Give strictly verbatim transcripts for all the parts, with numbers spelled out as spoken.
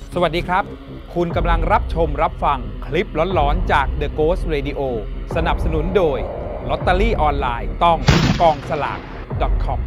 สวัสดีครับคุณกำลังรับชมรับฟังคลิปหลอนๆจาก The Ghost Radio สนับสนุนโดยลอตเตอรี่ออนไลน์ต้องกองสลาก .com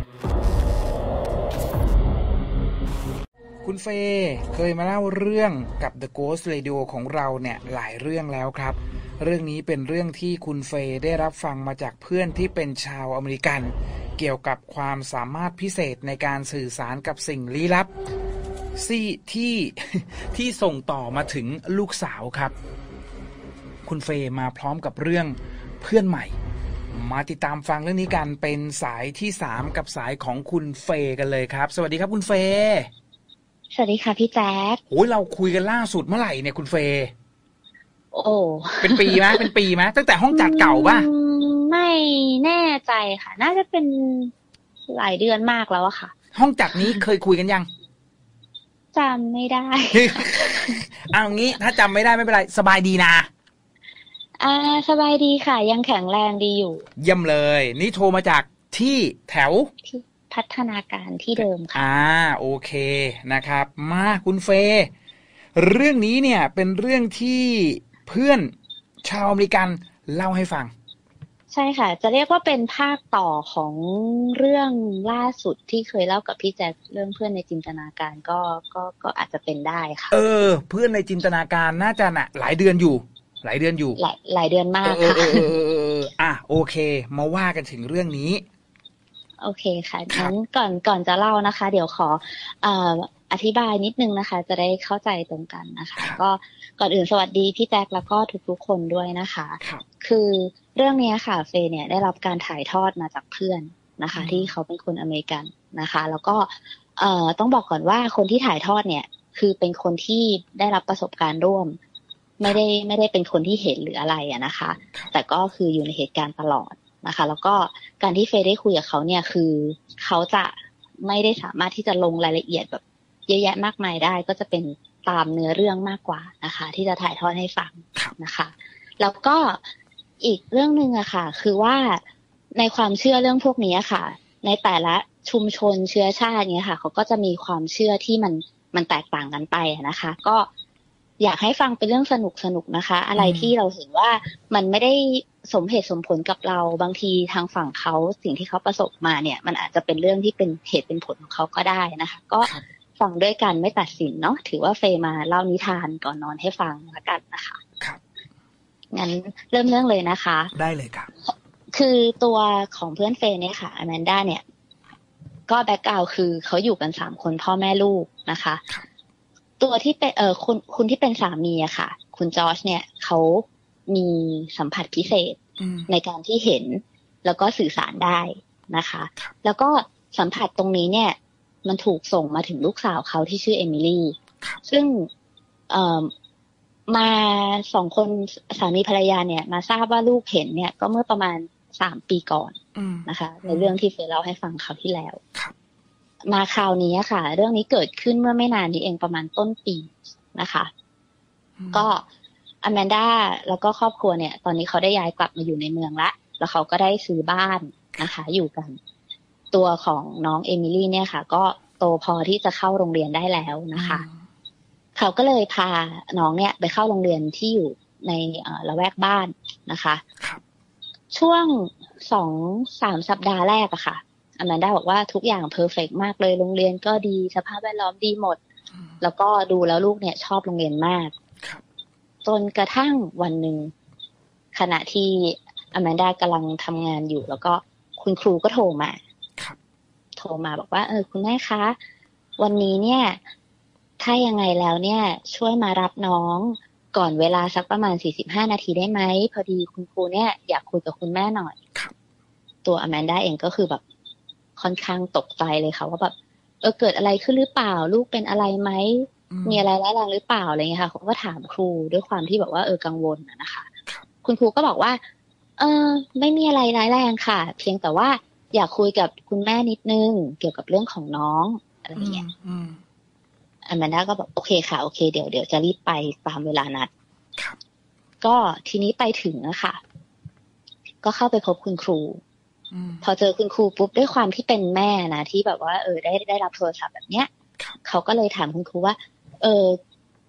คุณเฟย์เคยมาเล่าเรื่องกับ The Ghost Radio ของเราเนี่ยหลายเรื่องแล้วครับเรื่องนี้เป็นเรื่องที่คุณเฟย์ได้รับฟังมาจากเพื่อนที่เป็นชาวอเมริกันเกี่ยวกับความสามารถพิเศษในการสื่อสารกับสิ่งลี้ลับที่ที่ที่ส่งต่อมาถึงลูกสาวครับคุณเฟย์มาพร้อมกับเรื่องเพื่อนใหม่มาติดตามฟังเรื่องนี้กันเป็นสายที่สามกับสายของคุณเฟย์กันเลยครับสวัสดีครับคุณเฟย์สวัสดีค่ะพี่แจ๊คโอ้ยเราคุยกันล่าสุดเมื่อไหร่เนี่ยคุณเฟย์โอ้เป็นปีไหมเป็นปีไหมตั้งแต่ห้องจัดเก่าป่ะไม่แน่ใจค่ะน่าจะเป็นหลายเดือนมากแล้วอะค่ะห้องจัดนี้เคยคุยกันยังจำไม่ได้เอางี้ถ้าจำไม่ได้ไม่เป็นไรสบายดีนะอ่าสบายดีค่ะยังแข็งแรงดีอยู่เยี่ยมเลยนี่โทรมาจากที่แถวที่พัฒนาการที่เดิมค่ะอ่าโอเคนะครับมาคุณเฟย์เรื่องนี้เนี่ยเป็นเรื่องที่เพื่อนชาวอเมริกันเล่าให้ฟังใช่ค่ะจะเรียกว่าเป็นภาคต่อของเรื่องล่าสุดที่เคยเล่ากับพี่แจ๊คเรื่องเพื่อนในจินตนาการก็ก็ก็อาจจะเป็นได้ค่ะเออเพื่อนในจินตนาการน่าจะน่ะหลายเดือนอยู่หลายเดือนอยู่หลายหลายเดือนมากค่ะเออเออเออเอออ่ะโอเคมาว่ากันถึงเรื่องนี้โอเคค่ะงั้นก่อนก่อนจะเล่านะคะเดี๋ยวขอเอ่ออธิบายนิดนึงนะคะจะได้เข้าใจตรงกันนะคะก็ก่อนอื่นสวัสดีพี่แจ๊คแล้วก็ทุกๆคนด้วยนะคะคือเรื่องนี้ค่ะเฟย์เนี่ยได้รับการถ่ายทอดมาจากเพื่อนนะคะที่เขาเป็นคนอเมริกันนะคะแล้วก็เอ่อต้องบอกก่อนว่าคนที่ถ่ายทอดเนี่ยคือเป็นคนที่ได้รับประสบการณ์ร่วมไม่ได้ไม่ได้เป็นคนที่เห็นหรืออะไรอะนะคะแต่ก็คืออยู่ในเหตุการณ์ตลอดนะคะแล้วก็การที่เฟย์ได้คุยกับเขาเนี่ยคือเขาจะไม่ได้สามารถที่จะลงรายละเอียดแบบเยอะแยะมากมายได้ก็จะเป็นตามเนื้อเรื่องมากกว่านะคะที่จะถ่ายทอดให้ฟังนะคะแล้วก็อีกเรื่องนึงอะค่ะคือว่าในความเชื่อเรื่องพวกนี้ค่ะในแต่ละชุมชนเชื้อชาติเนี้ยค่ะเขาก็จะมีความเชื่อที่มันมันแตกต่างกันไปนะคะก็อยากให้ฟังเป็นเรื่องสนุกสนุกนะคะอะไรที่เราเห็นว่ามันไม่ได้สมเหตุสมผลกับเราบางทีทางฝั่งเขาสิ่งที่เขาประสบมาเนี่ยมันอาจจะเป็นเรื่องที่เป็นเหตุเป็นผลของเขาก็ได้นะคะก็ฟังด้วยกันไม่ตัดสินเนาะถือว่าเฟย์มาเล่านิทานก่อนนอนให้ฟังละกันนะคะครับงั้นเริ่มเรื่องเลยนะคะได้เลยครับคือตัวของเพื่อนเฟย์เนี่ยค่ะอแมนด้าเนี่ยก็แบ็คกราวด์คือเขาอยู่กันสามคนพ่อแม่ลูกนะคะตัวที่เป็นเอ่อคุณคุณที่เป็นสามีอะค่ะคุณจอร์จเนี่ยเขามีสัมผัสพิเศษในการที่เห็นแล้วก็สื่อสารได้นะคะแล้วก็สัมผัสตรงนี้เนี่ยมันถูกส่งมาถึงลูกสาวเขาที่ชื่อเอมิลี่ซึ่งเอ่อมาสองคนสามีภรรยาเนี่ยมาทราบว่าลูกเห็นเนี่ยก็เมื่อประมาณสามปีก่อนนะคะในเรื่องที่เฟย์เล่าให้ฟังคราวที่แล้วมาคราวนี้ค่ะเรื่องนี้เกิดขึ้นเมื่อไม่นานนี้เองประมาณต้นปีนะคะก็อแมนด้าแล้วก็ครอบครัวเนี่ยตอนนี้เขาได้ย้ายกลับมาอยู่ในเมืองละแล้วเขาก็ได้ซื้อบ้านนะคะอยู่กันตัวของน้องเอมิลี่เนี่ยค่ะก็โตพอที่จะเข้าโรงเรียนได้แล้วนะคะเขาก็เลยพาน้องเนี่ยไปเข้าโรงเรียนที่อยู่ในละแวกบ้านนะคะช่วงสองสามสัปดาห์แรกอะค่ะอแมนด้าบอกว่าทุกอย่างเพอร์เฟกต์มากเลยโรงเรียนก็ดีสภาพแวดล้อมดีหมดแล้วก็ดูแล้วลูกเนี่ยชอบโรงเรียนมากจนกระทั่งวันหนึ่งขณะที่อแมนด้ากำลังทำงานอยู่แล้วก็คุณครูก็โทรมาโทรมาบอกว่าเออคุณแม่คะวันนี้เนี่ยถ้ายังไงแล้วเนี่ยช่วยมารับน้องก่อนเวลาสักประมาณสี่สิบห้านาทีได้ไหมพอดีคุณครูเนี่ยอยากคุยกับคุณแม่หน่อยตัวอแมนด้าเองก็คือแบบค่อนข้างตกใจเลยค่ะว่าแบบเออเกิดอะไรขึ้นหรือเปล่าลูกเป็นอะไรไหมมีอะไรร้ายแรงหรือเปล่าอะไรเงี้ยค่ะเขาก็ถามครูด้วยความที่แบบว่าเออกังวลนะคะคุณครูก็บอกว่าเออไม่มีอะไรร้ายแรงค่ะเพียงแต่ว่าอยากคุยกับคุณแม่นิดนึงเกี่ยวกับเรื่องของน้องอะไรเงี้ยอแมนด้าก็บอกโอเคค่ะโอเคเดี๋ยวเดี๋ยวจะรีบไปตามเวลานัดก็ทีนี้ไปถึงนะคะก็เข้าไปพบคุณครูพอเจอคุณครูปุ๊บด้วยความที่เป็นแม่นะที่แบบว่าเออได้ได้รับโทรศัพท์แบบเนี้ยเขาก็เลยถามคุณครูว่าเออ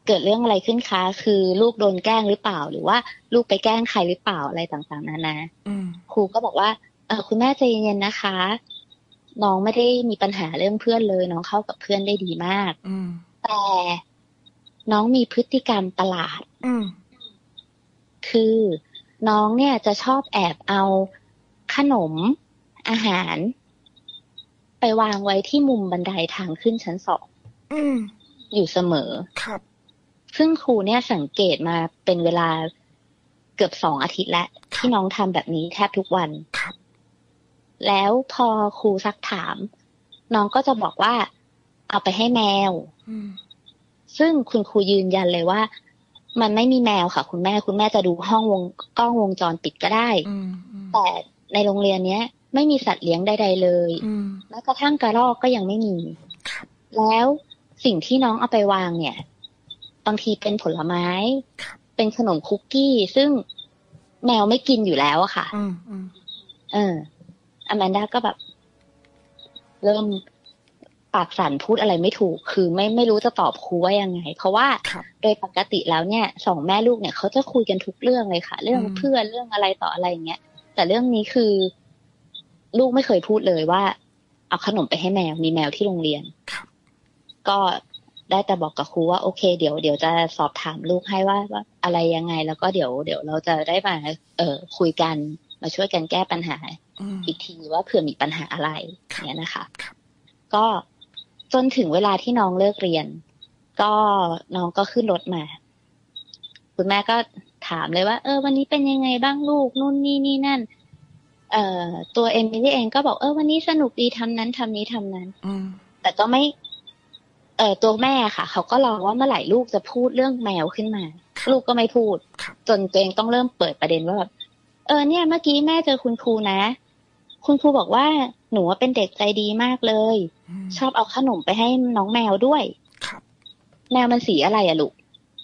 เกิดเรื่องอะไรขึ้นคะคือลูกโดนแกล้งหรือเปล่าหรือว่าลูกไปแกล้งใครหรือเปล่าอะไรต่างๆนานาครูก็บอกว่าเออคุณแม่ใจเย็นๆนะคะน้องไม่ได้มีปัญหาเรื่องเพื่อนเลยน้องเข้ากับเพื่อนได้ดีมากแต่น้องมีพฤติกรรมประหลาดคือน้องเนี่ยจะชอบแอบเอาขนมอาหารไปวางไว้ที่มุมบันไดทางขึ้นชั้นสองอยู่เสมอครับซึ่งครูเนี่ยสังเกตมาเป็นเวลาเกือบสองอาทิตย์แล้วที่น้องทำแบบนี้แทบทุกวันครับแล้วพอครูซักถามน้องก็จะบอกว่าเอาไปให้แมวซึ่งคุณครูยืนยันเลยว่ามันไม่มีแมวค่ะคุณแม่คุณแม่จะดูห้องวงกล้องวงจรปิดก็ได้แต่ในโรงเรียนเนี้ยไม่มีสัตว์เลี้ยงใดๆเลยแม้กระทั่งกระรอกก็ยังไม่มีแล้วสิ่งที่น้องเอาไปวางเนี่ยบางทีเป็นผลไม้เป็นขนมคุกกี้ซึ่งแมวไม่กินอยู่แล้วอะค่ะเอออแมนด้าก็แบบเริ่มปากสั่นพูดอะไรไม่ถูกคือไม่ไม่รู้จะตอบครูว่ายังไงเพราะว่าโดยปกติแล้วเนี่ยสองแม่ลูกเนี่ยเขาจะคุยกันทุกเรื่องเลยค่ะเรื่องเพื่อนเรื่องอะไรต่ออะไรอย่างเงี้ยแต่เรื่องนี้คือลูกไม่เคยพูดเลยว่าเอาขนมไปให้แมวมีแมวที่โรงเรียนก็ได้แต่บอกกับครูว่าโอเคเดี๋ยวเดี๋ยวจะสอบถามลูกให้ว่าว่าอะไรยังไงแล้วก็เดี๋ยวเดี๋ยวเราจะได้มาเอ่อคุยกันมาช่วยกันแก้ปัญหาอีกทีว่าเผื่อมีปัญหาอะไรเนี้ยนะคะก็จนถึงเวลาที่น้องเลิกเรียนก็น้องก็ขึ้นรถมาคุณแม่ก็ถามเลยว่าเออวันนี้เป็นยังไงบ้างลูกนู่นนี่นี่นั่นเอ่อตัวเอมิลี่เองก็บอกเออวันนี้สนุกดีทำนั้นทำนี้ทำนั้นแต่ก็ไม่เอ่อตัวแม่ค่ะเขาก็รอว่าเมื่อไหร่ลูกจะพูดเรื่องแมวขึ้นมาลูกก็ไม่พูดจนตัวเองต้องเริ่มเปิดประเด็นว่าแบบเออเนี่ยเมื่อกี้แม่เจอคุณครูนะคุณครูบอกว่าหนูเป็นเด็กใจดีมากเลยชอบเอาขนมไปให้น้องแมวด้วยแมวมันสีอะไรอะลูก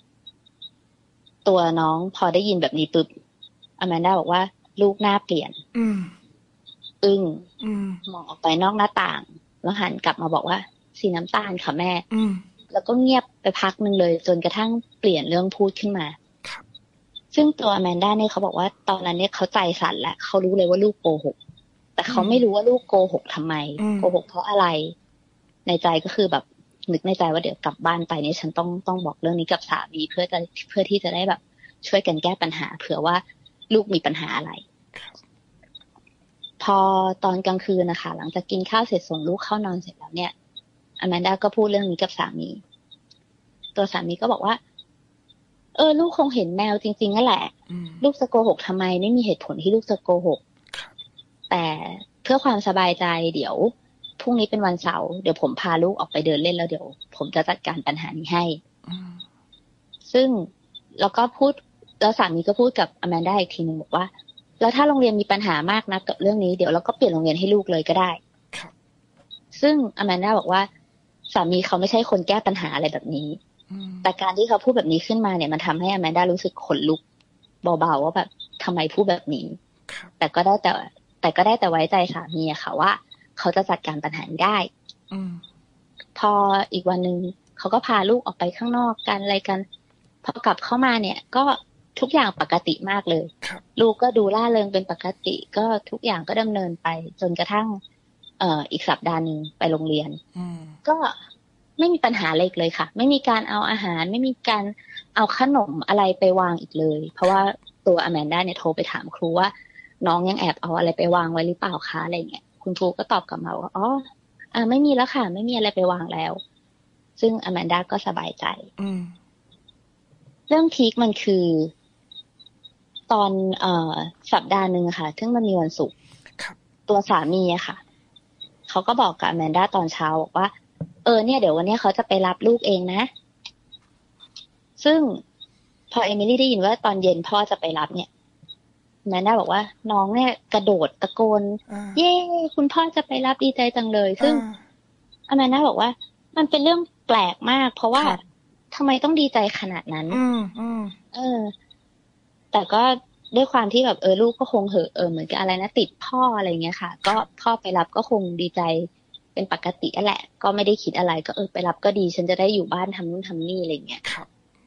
ตัวน้องพอได้ยินแบบนี้ปุ๊บอแมนด้าบอกว่าลูกหน้าเปลี่ยนอึ้งมองออกไปนอกหน้าต่างแล้วหันกลับมาบอกว่าสีน้ำตาลค่ะแม่แล้วก็เงียบไปพักนึงเลยจนกระทั่งเปลี่ยนเรื่องพูดขึ้นมาซึ่งตัวอแมนด้าเนี่ยเขาบอกว่าตอนนั้นเนี่ยเขาใจสั่นแล้วเขารู้เลยว่าลูกโกหกแต่เขาไม่รู้ว่าลูกโกหกทำไมโกหกเพราะอะไรในใจก็คือแบบนึกในใจว่าเดี๋ยวกลับบ้านไปเนี่ยฉันต้องต้องบอกเรื่องนี้กับสามีเพื่อจะเพื่อที่จะได้แบบช่วยกันแก้ปัญหาเผื่อว่าลูกมีปัญหาอะไรพอตอนกลางคืนนะคะหลังจากกินข้าวเสร็จส่งลูกเข้านอนเสร็จแล้วเนี่ยอแมนด้าก็พูดเรื่องนี้กับสามีตัวสามีก็บอกว่าเออลูกคงเห็นแมวจริงๆนั่นแหละลูกจะโกหกทำไมไม่มีเหตุผลที่ลูกจะโกหกแต่เพื่อความสบายใจเดี๋ยวพรุ่งนี้เป็นวันเสาร์เดี๋ยวผมพาลูกออกไปเดินเล่นแล้วเดี๋ยวผมจะจัดการปัญหานี้ให้ซึ่งแล้วก็พูดแล้วสามีก็พูดกับอแมนด้าอีกทีนึงบอกว่าแล้วถ้าโรงเรียนมีปัญหามากนะกับเรื่องนี้เดี๋ยวเราก็เปลี่ยนโรงเรียนให้ลูกเลยก็ได้ซึ่งอแมนด้าบอกว่าสามีเขาไม่ใช่คนแก้ปัญหาอะไรแบบนี้แต่การที่เขาพูดแบบนี้ขึ้นมาเนี่ยมันทำให้อแมนด้ารู้สึกขนลุกเบาๆว่าแบบทำไมพูดแบบนี้แต่ก็ได้แต่แต่ก็ได้แต่ไว้ใจสามีอะค่ะว่าเขาจะจัดการปัญหาได้พออีกวันนึงเขาก็พาลูกออกไปข้างนอกกันอะไรกันพอกลับเข้ามาเนี่ยก็ทุกอย่างปกติมากเลยลูกก็ดูร่าเริงเป็นปกติก็ทุกอย่างก็ดำเนินไปจนกระทั่งเอ่ออีกสัปดาห์นึงไปโรงเรียนก็ไม่มีปัญหาเล็กเลยค่ะไม่มีการเอาอาหารไม่มีการเอาขนมอะไรไปวางอีกเลยเพราะว่าตัวอแมนด้าเนี่ยโทรไปถามครูว่าน้องยังแอบเอาอะไรไปวางไว้หรือเปล่าคะอะไรเงี้ยคุณครูก็ตอบกลับมาว่าอ๋ออ่าไม่มีแล้วค่ะไม่มีอะไรไปวางแล้วซึ่งอแมนด้าก็สบายใจเรื่องพีคมันคือตอนเอ่อสัปดาห์นึงค่ะซึ่งมันมีวันศุกร์ตัวสามีอะค่ะเขาก็บอกกับอแมนด้าตอนเช้าบอกว่าเออเนี่ยเดี๋ยววันนี้เขาจะไปรับลูกเองนะซึ่งพอเอมิลี่ได้ยินว่าตอนเย็นพ่อจะไปรับเนี่ยแมนด้าบอกว่าน้องเนี่ยกระโดดตะโกนเย้คุณพ่อจะไปรับดีใจจังเลยซึ่งอแมนด้าบอกว่ามันเป็นเรื่องแปลกมากเพราะว่าทำไมต้องดีใจขนาดนั้นเออแต่ก็ด้วยความที่แบบเออลูกก็คงเหอะเออเหมือนกับอะไรนะติดพ่ออะไรเงี้ยค่ะก็พ่อไปรับก็คงดีใจเป็นปกติแหละก็ไม่ได้คิดอะไรก็เออไปรับก็ดีฉันจะได้อยู่บ้านทำนู่นทำนี่อะไรเงี้ย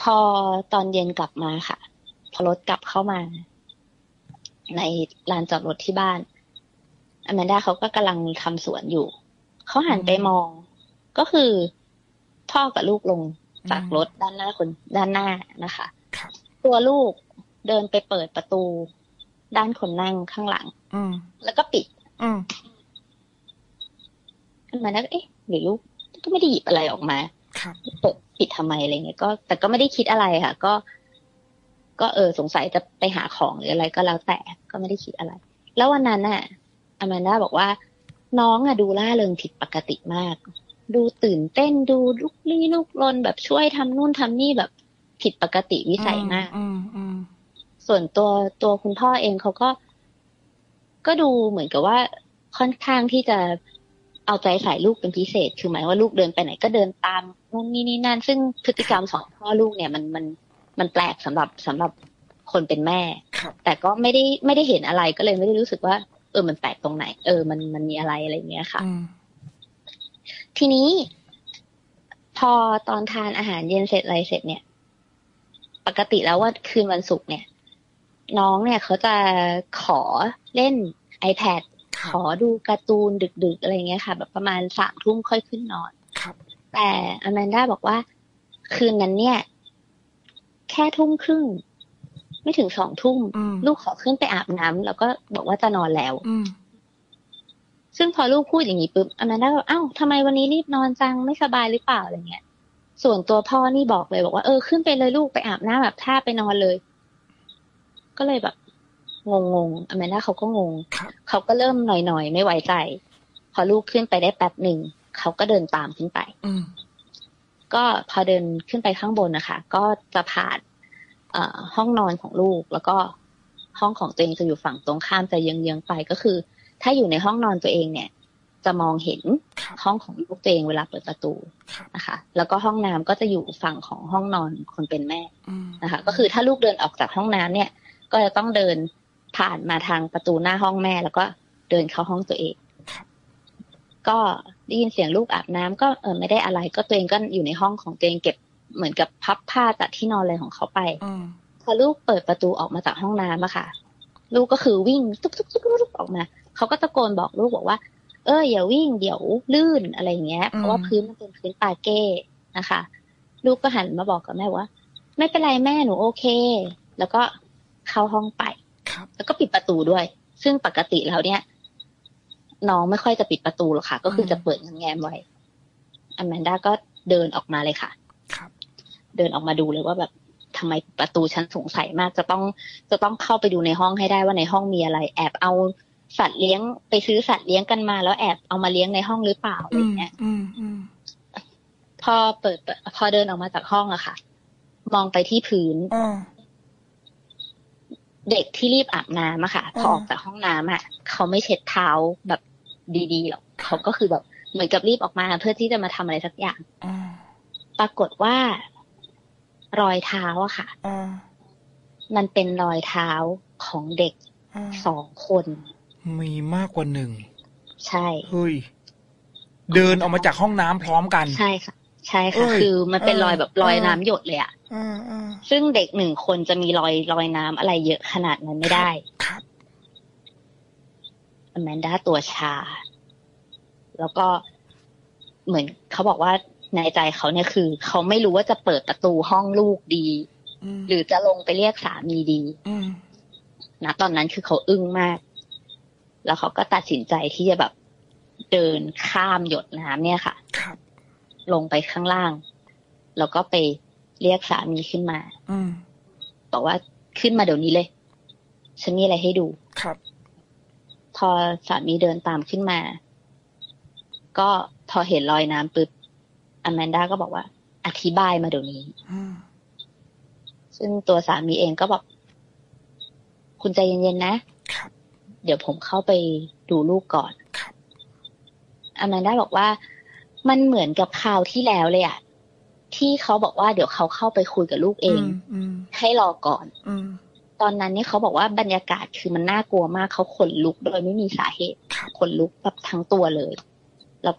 อตอนเย็นกลับมาค่ะพอรถกลับเข้ามาในลานจอดรถที่บ้านอแมนด้าเขาก็กำลังทำสวนอยู่เขาหันไปมองก็คือพ่อกับลูกลงจากรถด้านหน้าคนด้านหน้านะคะตัวลูกเดินไปเปิดประตูด้านคนนั่งข้างหลังแล้วก็ปิดอแมนด้าก็เอ๊ะหรือลูกก็ไม่ได้หยิบอะไรออกมาเปิดปิดทำไมอะไรเงี้ยก็แต่ก็ไม่ได้คิดอะไรค่ะก็ก็เออสงสัยจะไปหาของหรืออะไรก็แล้วแต่ก็ไม่ได้คิดอะไรแล้ววันนั้นน่ะอแมนด้าบอกว่าน้องอะดูล่าเริงผิดปกติมากดูตื่นเต้นดูลุกลี้ลุกลนแบบช่วยทำนู่นทำนี่แบบผิดปกติวิสัยมากส่วนตัวตัวคุณพ่อเองเขาก็ก็ดูเหมือนกับว่าค่อนข้างที่จะเอาใจใส่ลูกเป็นพิเศษคือหมายว่าลูกเดินไปไหนก็เดินตามนู่นนี่นี่นั่นซึ่งพฤติกรรมของพ่อลูกเนี่ยมันมันมันแปลกสำหรับสำหรับคนเป็นแม่แต่ก็ไม่ได้ไม่ได้เห็นอะไรก็เลยไม่ได้รู้สึกว่าเออมันแปลกตรงไหนเออมันมันมีอะไรอะไรอย่างเงี้ยค่ะทีนี้พอตอนทานอาหารเย็นเสร็จอะไรเสร็จเนี่ยปกติแล้วว่าคืนวันศุกร์เนี่ยน้องเนี่ยเขาจะขอเล่น iPad ขอดูการ์ตูนดึกๆอะไรเงี้ยค่ะแบบประมาณสามทุ่มค่อยขึ้นนอนแต่อแมนด้าบอกว่าคืนนั้นเนี่ยแค่ทุ่มครึ่งไม่ถึงสองทุ่มลูกขอขึ้นไปอาบน้ำแล้วก็บอกว่าจะนอนแล้วซึ่งพอลูกพูดอย่างนี้ปุ๊บอแมนด้าก็เอ้าทำไมวันนี้รีบนอนจังไม่สบายหรือเปล่าอะไรเงี้ยส่วนตัวพ่อนี่บอกเลยบอกว่าเออขึ้นไปเลยลูกไปอาบน้ำแบบท่าไปนอนเลยก็เลยแบบงงงอแมนด้าเขาก็งงเขาก็เริ่มหน่อยๆไม่ไว้ใจพอลูกขึ้นไปได้แป๊บหนึ่งเขาก็เดินตามขึ้นไปก็พอเดินขึ้นไปข้างบนนะคะก็จะผ่านห้องนอนของลูกแล้วก็ห้องของตัวเองจะอยู่ฝั่งตรงข้ามจะเยื้องๆไปก็คือถ้าอยู่ในห้องนอนตัวเองเนี่ยจะมองเห็นห้องของลูกตัวเองเวลาเปิดประตูนะคะแล้วก็ห้องน้ำก็จะอยู่ฝั่งของห้องนอนคนเป็นแม่นะคะก็คือถ้าลูกเดินออกจากห้องน้ำเนี่ยก็จะต้องเดินผ่านมาทางประตูหน้าห้องแม่แล้วก็เดินเข้าห้องตัวเองก็ได้ยินเสียงลูกอาบน้ำก็เออไม่ได้อะไรก็ตัวเองก็อยู่ในห้องของตัวเองเก็บเหมือนกับพับผ้าจากที่นอนเลยของเขาไปพอลูกเปิดประตูออกมาจากห้องน้ำอะค่ะลูกก็คือวิ่งตุ๊กตุ๊กตุ๊กตุ๊กออกมาเขาก็ตะโกนบอกลูกบอกว่าเอออย่าวิ่งเดี๋ยวลื่นอะไรอย่างเงี้ยเพราะว่าพื้นมันเป็นพื้นปาเก้นะคะลูกก็หันมาบอกกับแม่ว่าไม่เป็นไรแม่หนูโอเคแล้วก็เข้าห้องไปแล้วก็ปิดประตูด้วยซึ่งปกติแล้วเนี่ยน้องไม่ค่อยจะปิดประตูหรอกค่ะก็คือจะเปิดแง้มไว้อแมนด้าก็เดินออกมาเลยค่ะเดินออกมาดูเลยว่าแบบทำไมประตูฉันสงสัยมากจะต้องจะต้องเข้าไปดูในห้องให้ได้ว่าในห้องมีอะไรแอบเอาสัตว์เลี้ยงไปซื้อสัตว์เลี้ยงกันมาแล้วแอบเอามาเลี้ยงในห้องหรือเปล่าอะไรเงี้ยพอเปิดพอเดินออกมาจากห้องอะค่ะมองไปที่พื้นเด็กที่รีบอาบน้ำอะค่ะพอออกจากห้องน้ำอะเขาไม่เช็ดเท้าแบบดีๆหรอกเขาก็คือแบบเหมือนกับรีบออกมาเพื่อที่จะมาทำอะไรสักอย่างปรากฏว่ารอยเท้าอะค่ะมันเป็นรอยเท้าของเด็กสองคนมีมากกว่าหนึ่งใช่เฮ้ยเดินออกมาจากห้องน้ำพร้อมกันใช่ค่ะใช่ค่ะคือมันเป็นรอยแบบรอยน้ำหยดเลยอะซึ่งเด็กหนึ่งคนจะมีรอยรอยน้ำอะไรเยอะขนาดนั้นไม่ได้ครับอแมนด้าตัวชาแล้วก็เหมือนเขาบอกว่าในใจเขาเนี่ยคือเขาไม่รู้ว่าจะเปิดประตูห้องลูกดีหรือจะลงไปเรียกสามีดีนะตอนนั้นคือเขาอึ้งมากแล้วเขาก็ตัดสินใจที่จะแบบเดินข้ามหยดน้ำเนี่ยค่ะลงไปข้างล่างแล้วก็ไปเรียกสามีขึ้นมาบอกว่าขึ้นมาเดี๋ยวนี้เลยฉันมีอะไรให้ดูครับพอสามีเดินตามขึ้นมาก็พอเห็นรอยน้ำปึ๊บอแมนด้าก็บอกว่าอธิบายมาเดี๋ยวนี้ซึ่งตัวสามีเองก็บอกคุณใจเย็นๆนะเดี๋ยวผมเข้าไปดูลูกก่อนอแมนด้าบอกว่ามันเหมือนกับคราวที่แล้วเลยอะที่เขาบอกว่าเดี๋ยวเขาเข้าไปคุยกับลูกเองให้รอก่อนตอนนั้นนี่เขาบอกว่าบรรยากาศคือมันน่ากลัวมากเขาขนลุกโดยไม่มีสาเหตุขนลุกแบบทั้งตัวเลยแล้วก็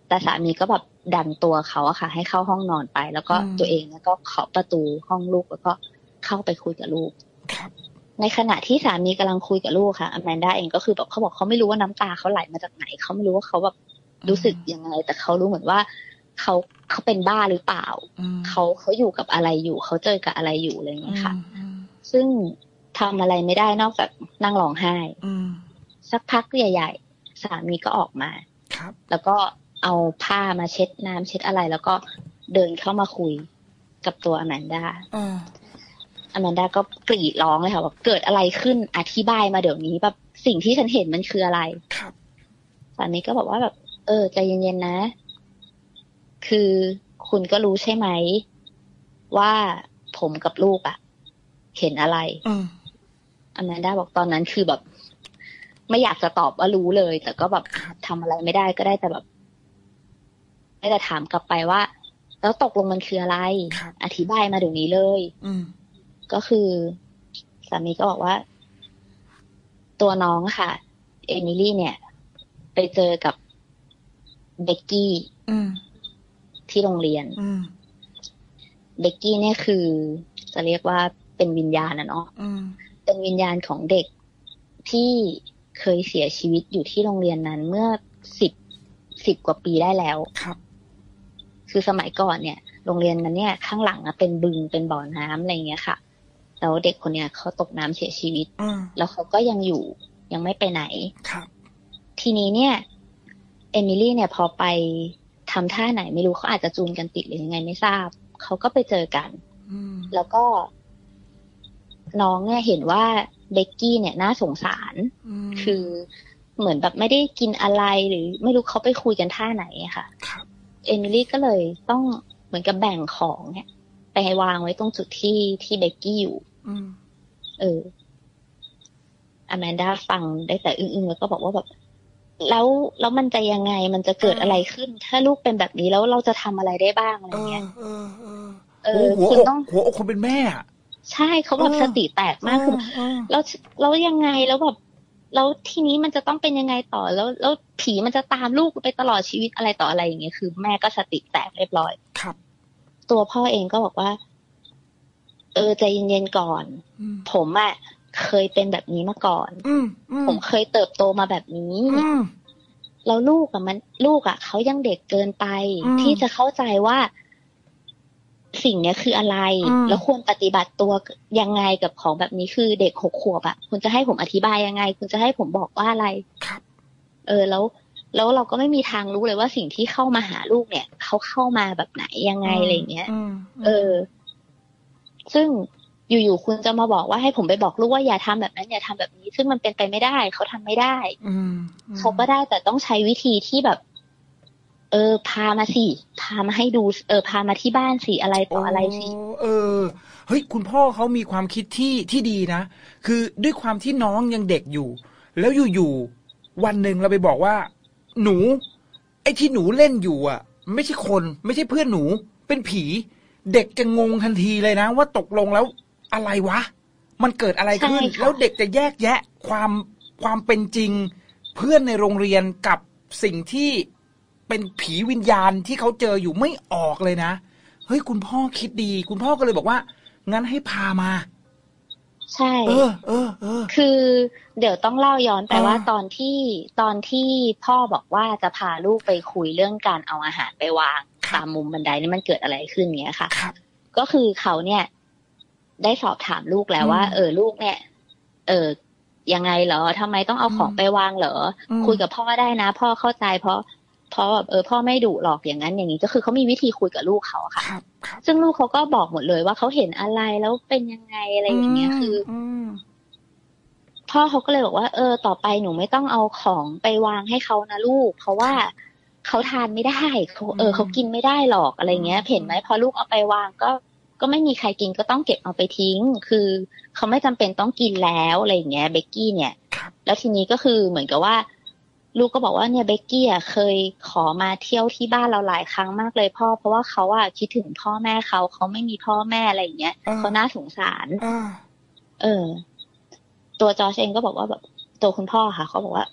แต่สามีก็แบบดันตัวเขาอะค่ะให้เข้าห้องนอนไปแล้วก็ตัวเองก็เคาะประตูห้องลูกแล้วก็เข้าไปคุยกับลูกในขณะที่สามีกำลังคุยกับลูกค่ะอแมนด้าเองก็คือแบบเขาบอกเขาไม่รู้ว่าน้ำตาเขาไหลมาจากไหนเขาไม่รู้ว่าเขาแบบรู้สึกยังไงแต่เขารู้เหมือนว่าเขาเขาเป็นบ้าหรือเปล่าเขาเขาอยู่กับอะไรอยู่เขาเจอกับอะไรอยู่อะไรอย่างเงี้ยค่ะซึ่งทำอะไรไม่ได้นอกจากนั่งร้องไห้สักพักใหญ่ๆสามีก็ออกมาแล้วก็เอาผ้ามาเช็ดน้ำเช็ดอะไรแล้วก็เดินเข้ามาคุยกับตัวอแมนด้าอแมนด้าก็กรีดร้องเลยค่ะว่าเกิดอะไรขึ้นอธิบายมาเดี๋ยวนี้แบบสิ่งที่ฉันเห็นมันคืออะไรสามีก็บอกว่าแบบเออใจเย็นๆนะคือคุณก็รู้ใช่ไหมว่าผมกับลูกอะเห็นอะไรอแมนด้าบอกตอนนั้นคือแบบไม่อยากจะตอบว่ารู้เลยแต่ก็แบบทำอะไรไม่ได้ก็ได้แต่แบบได้แต่ถามกลับไปว่าแล้วตกลงมันคืออะไรอธิบายมาเดี๋ยวนี้เลยก็คือสามีก็บอกว่าตัวน้องค่ะเอมิลี่เนี่ยไปเจอกับเบกกี้ที่โรงเรียนเบกกี้เนี่ยคือจะเรียกว่าเป็นวิญญาณนะเนาะเป็นวิญญาณของเด็กที่เคยเสียชีวิตอยู่ที่โรงเรียนนั้นเมื่อสิบสิบกว่าปีได้แล้วครับคือสมัยก่อนเนี่ยโรงเรียนนั้นเนี่ยข้างหลังเป็นบึงเป็นบ่อน้ำอะไรเงี้ยค่ะแล้วเด็กคนเนี้ยเขาตกน้ำเสียชีวิตแล้วเขาก็ยังอยู่ยังไม่ไปไหนครับทีนี้เนี่ยเอมิลี่เนี่ยพอไปทำท่าไหนไม่รู้เขาอาจจะจูนกันติดหรือยังไงไม่ทราบเขาก็ไปเจอกันแล้วก็น้องเนี่ยเห็นว่าเบกกี้เนี่ยน่าสงสารคือเหมือนแบบไม่ได้กินอะไรหรือไม่รู้เขาไปคุยกันท่าไหนค่ะเอมิลี่ก็เลยต้องเหมือนกับแบ่งของเนี่ยไปให้วางไว้ตรงจุดที่ที่เบกกี้อยู่เอออแมนด้าฟังได้แต่อึ้งๆแล้วก็บอกว่าแบบแล้วแล้วมันจะยังไงมันจะเกิดอะไรขึ้นถ้าลูกเป็นแบบนี้แล้วเราจะทำอะไรได้บ้างอะไรเงี้ยเออเออเออคุณต้องหัวอกคนเป็นแม่ใช่เขาแบบสติแตกมากคือแล้วแล้วยังไงแล้วแบบแล้วทีนี้มันจะต้องเป็นยังไงต่อแล้วแล้วผีมันจะตามลูกไปตลอดชีวิตอะไรต่ออะไรอย่างเงี้ยคือแม่ก็สติแตกเรียบร้อยครับตัวพ่อเองก็บอกว่าเออใจเย็นๆก่อนผมอ่ะเคยเป็นแบบนี้มาก่อนผมเคยเติบโตมาแบบนี้แล้วลูกอ่ะมันลูกอ่ะเขายังเด็กเกินไปที่จะเข้าใจว่าสิ่งนี้คืออะไรแล้วควรปฏิบัติตัวยังไงกับของแบบนี้คือเด็กหกขวบอ่ะคุณจะให้ผมอธิบายยังไงคุณจะให้ผมบอกว่าอะไรครับเออแล้วแล้วเราก็ไม่มีทางรู้เลยว่าสิ่งที่เข้ามาหาลูกเนี่ยเขาเข้ามาแบบไหนยังไงอะไรเงี้ยเออซึ่งอยู่ๆคุณจะมาบอกว่าให้ผมไปบอกลูกว่าอย่าทำแบบนั้นอย่าทำแบบนี้ซึ่งมันเป็นไปไม่ได้เขาทำไม่ได้เขาก็ได้แต่ต้องใช้วิธีที่แบบเออพามาสิพามาให้ดูเออพามาที่บ้านสิอะไรต่ออะไรสิเออเฮ้ยคุณพ่อเขามีความคิดที่ที่ดีนะคือด้วยความที่น้องยังเด็กอยู่แล้วอยู่ๆวันหนึ่งเราไปบอกว่าหนูไอ้ที่หนูเล่นอยู่อ่ะไม่ใช่คนไม่ใช่เพื่อนหนูเป็นผีเด็กจะงงทันทีเลยนะว่าตกลงแล้วอะไรวะมันเกิดอะไรขึ้นแล้วเด็กจะแยกแยะความความเป็นจริงเพื่อนในโรงเรียนกับสิ่งที่เป็นผีวิญญาณที่เขาเจออยู่ไม่ออกเลยนะเฮ้ยคุณพ่อคิดดีคุณพ่อก็เลยบอกว่างั้นให้พามาใช่เออเออเออคือเดี๋ยวต้องเล่าย้อนไปว่าตอนที่ตอนที่พ่อบอกว่าจะพาลูกไปคุยเรื่องการเอาอาหารไปวางตามมุมบันไดนี่มันเกิดอะไรขึ้นเงี้ยค่ะก็คือเขาเนี่ยได้สอบถามลูกแล้วว่าเออลูกเนี่ยเออยังไงเหรอทำไมต้องเอาของไปวางเหรอคุยกับพ่อได้นะพ่อเข้าใจเพราะเพราะแบบเออพ่อไม่ดุหรอกอย่างนั้นอย่างนี้ก็คือเขามีวิธีคุยกับลูกเขาค่ะซึ่งลูกเขาก็บอกหมดเลยว่าเขาเห็นอะไรแล้วเป็นยังไงอะไรอย่างเงี้ยคือพ่อเขาก็เลยบอกว่าเออต่อไปหนูไม่ต้องเอาของไปวางให้เขานะลูกเพราะว่าเขาทานไม่ได้เขาเออเขากินไม่ได้หรอกอะไรเงี้ยเห็นไหมพอลูกเอาไปวางก็ก็ไม่มีใครกินก็ต้องเก็บเอาไปทิ้งคือเขาไม่จำเป็นต้องกินแล้วอะไรอย่างเงี้ยเบกกี้เนี่ยแล้วทีนี้ก็คือเหมือนกับว่าลูกก็บอกว่าเนี่ยเบกกี้อ่ะเคยขอมาเที่ยวที่บ้านเราหลายครั้งมากเลยพ่อเพราะว่าเขาอ่ะคิดถึงพ่อแม่เขาเขาไม่มีพ่อแม่อะไรอย่างเงี้ยเขาน่าสงสารเออตัวจอร์จเองก็บอกว่าแบบตัวคุณพ่อค่ะเขาบอกว่า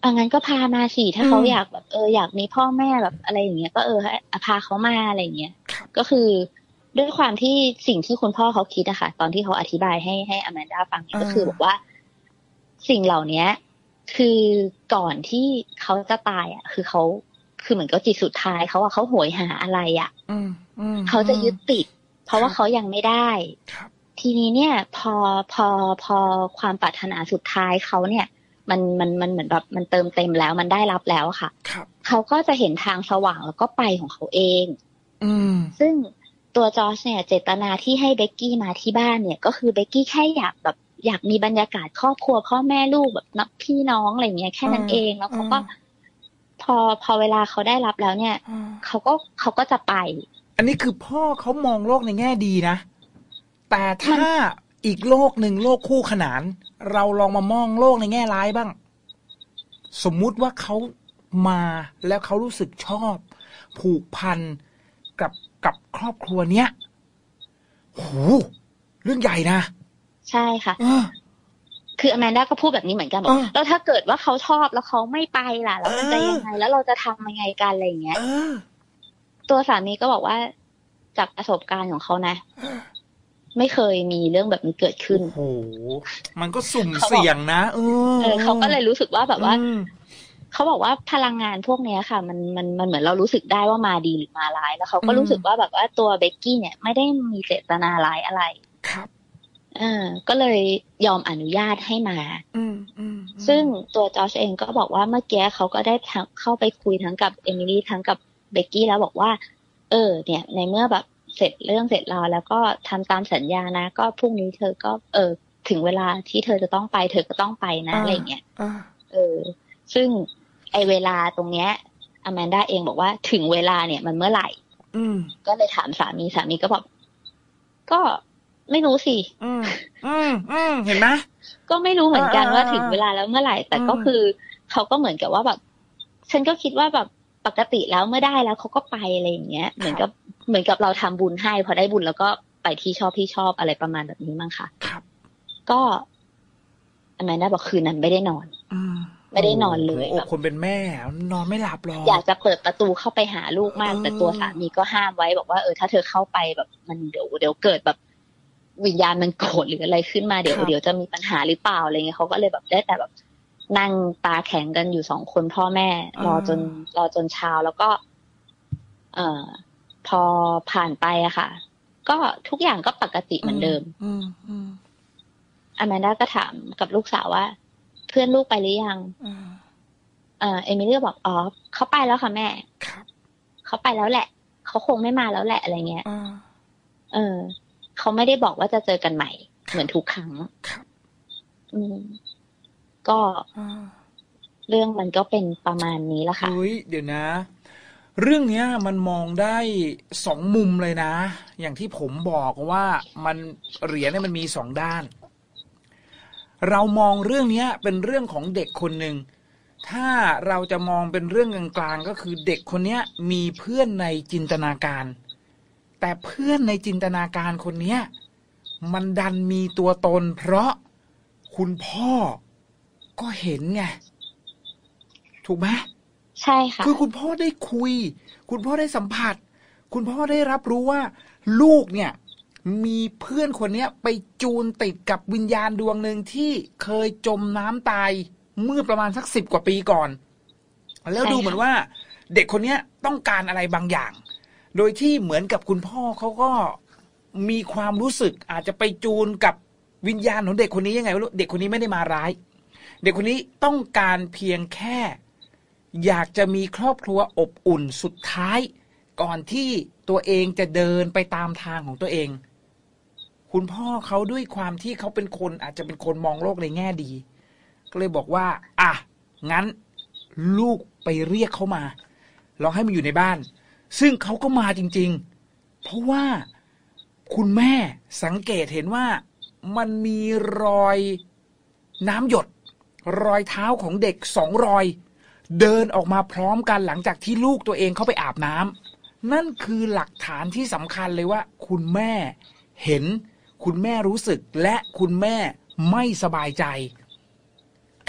อ่ะงั้นก็พามาสิถ้าเขาอยากแบบเอออยากมีพ่อแม่แบบอะไรอย่างเงี้ยก็เออพาเขามาอะไรอย่างเงี้ยก็คือด้วยความที่สิ่งที่คุณพ่อเขาคิดอะค่ะตอนที่เขาอธิบายให้ให้อแมนด้าฟังก็คือบอกว่าสิ่งเหล่านี้คือก่อนที่เขาจะตายอะคือเขาคือเหมือนก็จิตสุดท้ายเขาอะเขาโหยหาอะไรอะเขาจะยึดติดเพราะว่าเขายังไม่ได้ทีนี้เนี่ยพอพอพอความปรารถนาสุดท้ายเขาเนี่ยมันมันมันเหมือนแบบมันเติมเต็มแล้วมันได้รับแล้วค่ะเขาก็จะเห็นทางสว่างแล้วก็ไปของเขาเองอืมซึ่งตัวจอร์จเนี่ยเจตนาที่ให้เบกกี้มาที่บ้านเนี่ยก็คือเบกกี้แค่อยากแบบอยากมีบรรยากาศครอบครัวพ่อแม่ลูกแบบนับพี่น้องอะไรเงี้ยแค่นั้นเองแล้วเขาก็พอพอเวลาเขาได้รับแล้วเนี่ยเขาก็เขาก็จะไปอันนี้คือพ่อเขามองโลกในแง่ดีนะแต่ถ้าอีกโลกหนึ่งโลกคู่ขนานเราลองมามองโลกในแง่ร้ายบ้างสมมุติว่าเขามาแล้วเขารู้สึกชอบผูกพันกับกับครอบครัวเนี้ยโหเรื่องใหญ่นะใช่ค่ะคืออแมนด้าก็พูดแบบนี้เหมือนกันบอกแล้วถ้าเกิดว่าเขาชอบแล้วเขาไม่ไปล่ะแล้วมันจะยังไงแล้วเราจะทำยังไงกันอะไรอย่างเงี้ยตัวสามีก็บอกว่าจากประสบการณ์ของเขานะไม่เคยมีเรื่องแบบนี้เกิดขึ้นโอ้โหมันก็สุ่มเสี่ยงนะเออเขาก็เลยรู้สึกว่าแบบว่าเขาบอกว่าพลังงานพวกนี้ค่ะมันมันมันเหมือนเรารู้สึกได้ว่ามาดีหรือมาร้ายแล้วเขาก็รู้สึกว่าแบบว่าตัวเบกกี้เนี่ยไม่ได้มีเจตนาร้ายอะไรครับเออก็เลยยอมอนุญาตให้มาอืมอืมซึ่งตัวจอชเองก็บอกว่าเมื่อกี้เขาก็ได้เข้าไปคุยทั้งกับเอมิลี่ทั้งกับเบกกี้แล้วบอกว่าเออเนี่ยในเมื่อแบบเสร็จเรื่องเสร็จแล้วแล้วก็ทำตามสัญญานะก็พรุ่งนี้เธอก็เออถึงเวลาที่เธอจะต้องไปเธอก็ต้องไปนะอะไรเงี้ยเออซึ่งไอเวลาตรงเนี้ยอแมนด้าเองบอกว่าถึงเวลาเนี่ยมันเมื่อไหร่ก็เลยถามสามีสามีก็บอกก็ไม่รู้สิอืมอืมอืมเห็นไหมก็ไม่รู้เหมือนกันว่าถึงเวลาแล้วเมื่อไหร่แต่ก็คือเขาก็เหมือนกับว่าแบบฉันก็คิดว่าแบบปกติแล้วเมื่อได้แล้วเขาก็ไปอะไรอย่างเงี้ยเหมือนกับเหมือนกับเราทำบุญให้พอได้บุญแล้วก็ไปที่ชอบที่ชอบอะไรประมาณแบบนี้มั้งค่ะครับก็อแมนด้าบอกคืนนั้นไม่ได้นอนไม่ได้นอนเลยแบบคนเป็นแม่นอนไม่หลับหรอกอยากจะเปิดประตูเข้าไปหาลูกมากแต่ตัวสามีก็ห้ามไว้บอกว่าเออถ้าเธอเข้าไปแบบมันเดี๋ยวเดี๋ยวเกิดแบบวิญญาณมันโกรธหรืออะไรขึ้นมาเดี๋ยวเดี๋ยวจะมีปัญหาหรือเปล่าอะไรเงี้ยเขาก็เลยแบบได้แต่แบบนั่งตาแข็งกันอยู่สองคนพ่อแม่รอจนรอจนเช้าแล้วก็เอ่อพอผ่านไปอะค่ะก็ทุกอย่างก็ปกติเหมือนเดิมอแมนด้าก็ถามกับลูกสาวว่าเพื่อนลูกไปหรือยังเอ่อเอมิลี่บอกอ๋อเขาไปแล้วค่ะแม่เขาไปแล้วแหละเขาคงไม่มาแล้วแหละอะไรเงี้ยเออเขาไม่ได้บอกว่าจะเจอกันใหม่เหมือนทุกครั้งอืมก็เรื่องมันก็เป็นประมาณนี้ละค่ะเฮ้ยเดี๋ยวนะเรื่องเนี้ยมันมองได้สองมุมเลยนะอย่างที่ผมบอกว่ามันเหรียญเนี่ยมันมีสองด้านเรามองเรื่องนี้เป็นเรื่องของเด็กคนหนึ่งถ้าเราจะมองเป็นเรื่องกลางๆก็คือเด็กคนนี้มีเพื่อนในจินตนาการแต่เพื่อนในจินตนาการคนนี้มันดันมีตัวตนเพราะคุณพ่อก็เห็นไงถูกไหมใช่ค่ะคือคุณพ่อได้คุยคุณพ่อได้สัมผัสคุณพ่อได้รับรู้ว่าลูกเนี่ยมีเพื่อนคนนี้ไปจูนติดกับวิญญาณดวงหนึ่งที่เคยจมน้ำตายเมื่อประมาณสักสิบกว่าปีก่อนแล้วดูเหมือนว่าเด็กคนนี้ต้องการอะไรบางอย่างโดยที่เหมือนกับคุณพ่อเขาก็มีความรู้สึกอาจจะไปจูนกับวิญญาณของเด็กคนนี้ยังไงไม่รู้เด็กคนนี้ไม่ได้มาร้ายเด็กคนนี้ต้องการเพียงแค่อยากจะมีครอบครัวอบอุ่นสุดท้ายก่อนที่ตัวเองจะเดินไปตามทางของตัวเองคุณพ่อเขาด้วยความที่เขาเป็นคนอาจจะเป็นคนมองโลกในแง่ดีก็เลยบอกว่าอ่ะงั้นลูกไปเรียกเขามาลองให้มันอยู่ในบ้านซึ่งเขาก็มาจริงๆเพราะว่าคุณแม่สังเกตเห็นว่ามันมีรอยน้ำหยดรอยเท้าของเด็กสองรอยเดินออกมาพร้อมกันหลังจากที่ลูกตัวเองเข้าไปอาบน้ำนั่นคือหลักฐานที่สำคัญเลยว่าคุณแม่เห็นคุณแม่รู้สึกและคุณแม่ไม่สบายใจกับ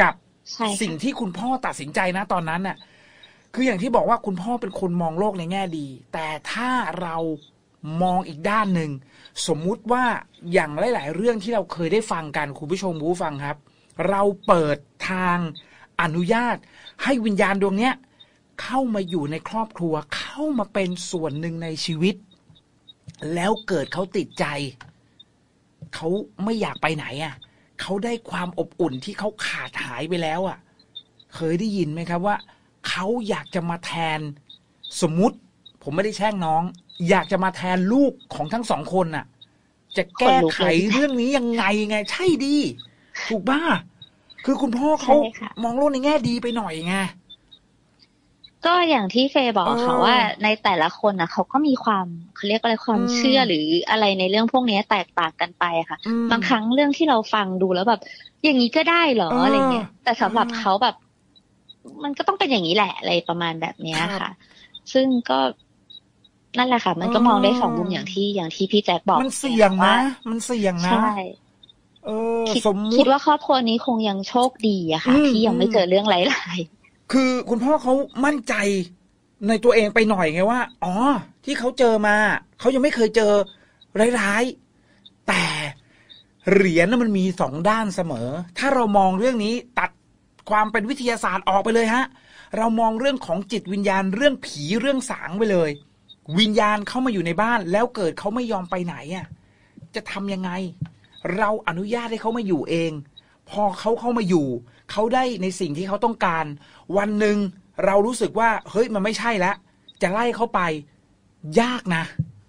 ใช่สิ่งที่คุณพ่อตัดสินใจนะตอนนั้นน่ะคืออย่างที่บอกว่าคุณพ่อเป็นคนมองโลกในแง่ดีแต่ถ้าเรามองอีกด้านหนึ่งสมมุติว่าอย่างหลายๆเรื่องที่เราเคยได้ฟังกันคุณผู้ชมผู้ฟังครับเราเปิดทางอนุญาตให้วิญญาณดวงเนี้ยเข้ามาอยู่ในครอบครัวเข้ามาเป็นส่วนหนึ่งในชีวิตแล้วเกิดเขาติดใจเขาไม่อยากไปไหนอ่ะเขาได้ความอบอุ่นที่เขาขาดหายไปแล้วอ่ะเคยได้ยินไหมครับว่าเขาอยากจะมาแทนสมมุติผมไม่ได้แช่งน้องอยากจะมาแทนลูกของทั้งสองคนน่ะจะแก้ไขเรื่องนี้ยังไงไงใช่ดีถูกบ้าคือคุณพ่อเขามองโลกในแง่ดีไปหน่อยไงก็อย่างที่เฟย์บอกค่ะว่าในแต่ละคนนะเขาก็มีความเขาเรียกอะไรความเชื่อหรืออะไรในเรื่องพวกนี้แตกต่างกันไปค่ะบางครั้งเรื่องที่เราฟังดูแล้วแบบอย่างนี้ก็ได้เหรออะไรเงี้ยแต่สำหรับเขาแบบมันก็ต้องเป็นอย่างนี้แหละอะไรประมาณแบบนี้ค่ะซึ่งก็นั่นแหละค่ะมันก็มองได้สองมุมอย่างที่อย่างที่พี่แจ็คบอกมันเสี่ยงนะมันเสี่ยงนะใช่เออคิดคิดว่าครอบครัวนี้คงยังโชคดีอะค่ะที่ยังไม่เจอเรื่องร้ายๆคือคุณพ่อเขามั่นใจในตัวเองไปหน่อยไงว่าอ๋อที่เขาเจอมาเขายังไม่เคยเจอร้ายๆแต่เหรียญมันมีสองด้านเสมอถ้าเรามองเรื่องนี้ตัดความเป็นวิทยาศาสตร์ออกไปเลยฮะเรามองเรื่องของจิตวิญญาณเรื่องผีเรื่องสางไปเลยวิญญาณเข้ามาอยู่ในบ้านแล้วเกิดเขาไม่ยอมไปไหนอ่ะจะทำยังไงเราอนุญาตให้เขามาอยู่เองพอเขาเข้ามาอยู่เขาได้ในสิ่งที่เขาต้องการวันหนึ่งเรารู้สึกว่าเฮ้ยมันไม่ใช่แล้วจะไล่เขาไปยากนะ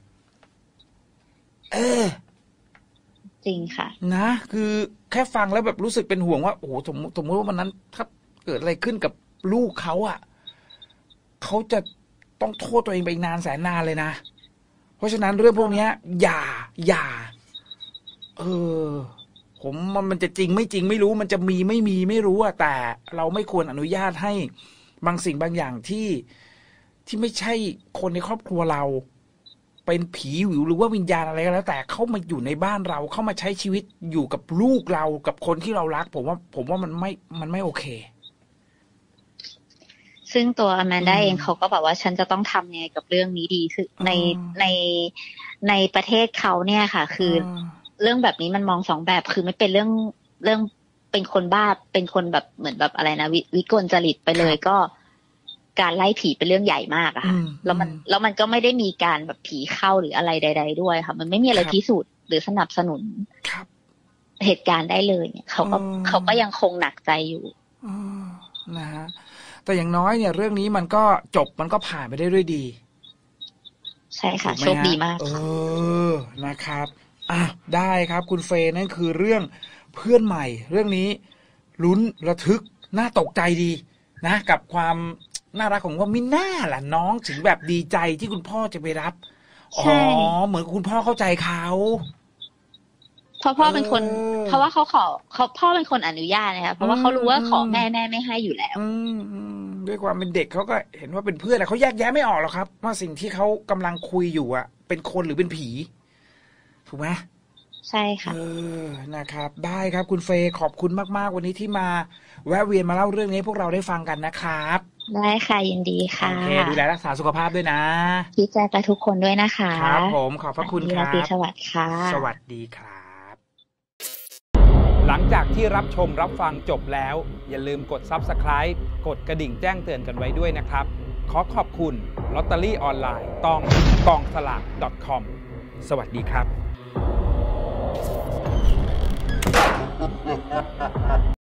เออจริงค่ะนะคือแค่ฟังแล้วแบบรู้สึกเป็นห่วงว่าโอ้โหสมมติสมมติว่าวันนั้นถ้าเกิดอะไรขึ้นกับลูกเขาอ่ะเขาจะต้องโทษตัวเองไปอีกนานแสนนานเลยนะเพราะฉะนั้นเรื่องพวกนี้อย่าอย่าเออผมมันมันจะจริงไม่จริงไม่รู้มันจะมีไม่มีไม่รู้อะแต่เราไม่ควรอนุญาตให้บางสิ่งบางอย่างที่ที่ไม่ใช่คนในครอบครัวเราเป็นผีหิวหรือว่าวิญญาณอะไรก็แล้วแต่เข้ามาอยู่ในบ้านเราเข้ามาใช้ชีวิตอยู่กับลูกเรากับคนที่เรารักผมว่าผมว่ามันไม่มันไม่โอเคซึ่งตัวอแมนด้าเองเขาก็บอกว่าฉันจะต้องทำยังไงกับเรื่องนี้ดีคือในในในประเทศเขาเนี่ยค่ะคือเรื่องแบบนี้มันมองสองแบบคือไม่เป็นเรื่องเรื่องเป็นคนบ้าเป็นคนแบบเหมือนแบบอะไรนะวิวิกลจริตไปเลยก็การไล่ผีเป็นเรื่องใหญ่มากอะค่ะแล้วมันแล้วมันก็ไม่ได้มีการแบบผีเข้าหรืออะไรใดๆด้วยค่ะมันไม่มีอะไรพิสูจน์หรือสนับสนุนเหตุการณ์ได้เลยเนี่ยเขาก็เขาก็ยังคงหนักใจอยู่นะฮะแต่อย่างน้อยเนี่ยเรื่องนี้มันก็จบมันก็ผ่านไปได้ด้วยดีใช่ค่ะโชคดีมากเออนะครับอ่ะได้ครับคุณเฟย์นั่นคือเรื่องเพื่อนใหม่เรื่องนี้ลุ้นระทึกน่าตกใจดีนะกับความน่ารักของว่ามิน่าล่ะน้องถึงแบบดีใจที่คุณพ่อจะไปรับอ๋อเหมือนคุณพ่อเข้าใจเขาเพราะพ่อเป็นคนเพราะว่าเขาขอเขาพ่อเป็นคนอนุญาตนะคะเพราะว่าเขารู้ว่าขอแม่แม่ไม่ให้อยู่แล้วด้วยความเป็นเด็กเขาก็เห็นว่าเป็นเพื่อนแต่เขาแยกแยะไม่ออกหรอกครับว่าสิ่งที่เขากำลังคุยอยู่อ่ะเป็นคนหรือเป็นผีถูกไหมใช่ค่ะเออนะครับได้ครับคุณเฟย์ขอบคุณมากๆวันนี้ที่มาแวะเวียนมาเล่าเรื่องนี้พวกเราได้ฟังกันนะครับได้ค่ะยินดีค่ะโอเคดูแลรักษาสุขภาพด้วยนะพี่แจ๊คและทุกคนด้วยนะคะครับผมขอบพระคุณครับสวัสดีค่ะสวัสดีครับหลังจากที่รับชมรับฟังจบแล้วอย่าลืมกด ซับสไครบ์ กดกระดิ่งแจ้งเตือนกันไว้ด้วยนะครับขอขอบคุณลอตเตอรี่ออนไลน์ต้องกองสลาก .com สวัสดีครับ